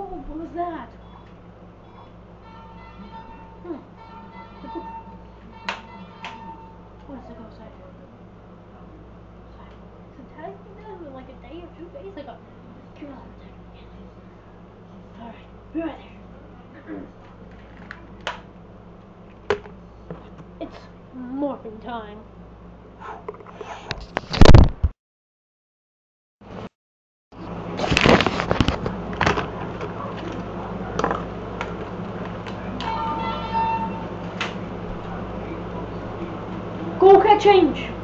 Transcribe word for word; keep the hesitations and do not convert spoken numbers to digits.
Whoa, what was that? Hmm. What is the Gokai? It's attacking them like a day or two days ago. Come on, alright, be right there. It's morphing time. Gokai change!